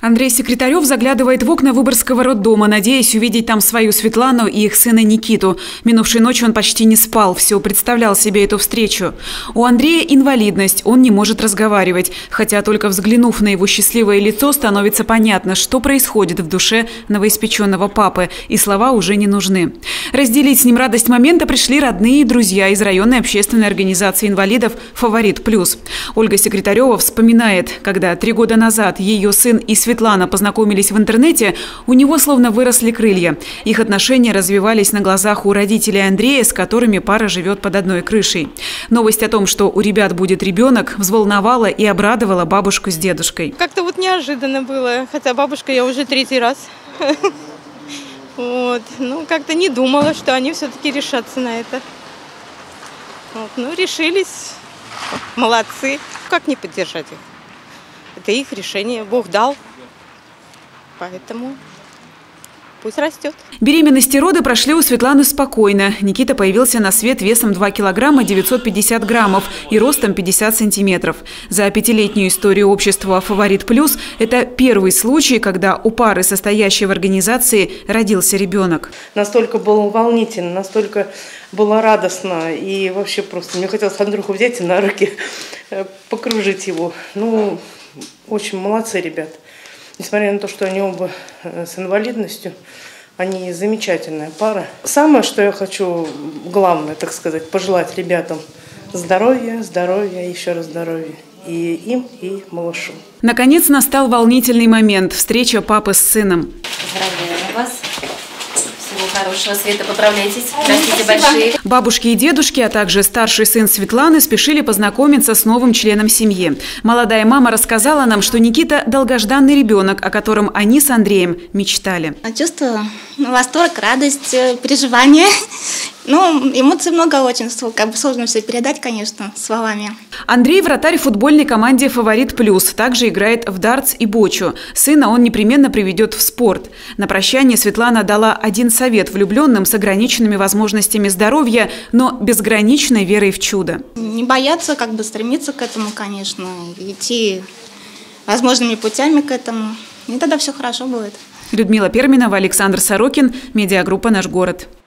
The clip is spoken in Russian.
Андрей Секретарев заглядывает в окна Выборгского роддома, надеясь увидеть там свою Светлану и их сына Никиту. Минувшей ночью он почти не спал, все представлял себе эту встречу. У Андрея инвалидность, он не может разговаривать. Хотя только взглянув на его счастливое лицо, становится понятно, что происходит в душе новоиспеченного папы, и слова уже не нужны. Разделить с ним радость момента пришли родные и друзья из районной общественной организации инвалидов «Фаворит Плюс». Ольга Секретарева вспоминает, когда 3 года назад ее сын и Светлана познакомились в интернете, у него словно выросли крылья. Их отношения развивались на глазах у родителей Андрея, с которыми пара живет под одной крышей. Новость о том, что у ребят будет ребенок, взволновала и обрадовала бабушку с дедушкой. Как-то вот неожиданно было, хотя бабушка я уже 3-й раз. Вот. Ну, как-то не думала, что они все-таки решатся на это. Вот. Ну, решились. Молодцы. Как не поддержать их? Это их решение. Бог дал. Поэтому пусть растет. Беременность и роды прошли у Светланы спокойно. Никита появился на свет весом 2 килограмма 950 граммов и ростом 50 сантиметров. За 5-летнюю историю общества «Фаворит Плюс» это первый случай, когда у пары, состоящей в организации, родился ребенок. Настолько было волнительно, настолько было радостно. И вообще просто мне хотелось Андрюху взять на руки, покружить его. Ну, очень молодцы ребят. Несмотря на то, что они оба с инвалидностью, они замечательная пара. Самое, что я хочу, главное, так сказать, пожелать ребятам здоровья, здоровья, еще раз здоровья. И им, и малышу. Наконец настал волнительный момент – встреча папы с сыном. Поздравляю вас. Всего хорошего, Света, поправляйтесь. Растите большие. Бабушки и дедушки, а также старший сын Светланы спешили познакомиться с новым членом семьи. Молодая мама рассказала нам, что Никита – долгожданный ребенок, о котором они с Андреем мечтали. Чувствую восторг, радость, переживания. Ну, эмоций много очень, как бы сложно все передать, конечно, словами. Андрей – вратарь в футбольной команде «Фаворит Плюс». Также играет в дартс и бочу. Сына он непременно приведет в спорт. На прощание Светлана дала один совет влюбленным с ограниченными возможностями здоровья, но безграничной верой в чудо. Не бояться, как бы стремиться к этому, конечно, идти возможными путями к этому. И тогда все хорошо будет. Людмила Перминова, Александр Сорокин, медиагруппа «Наш город».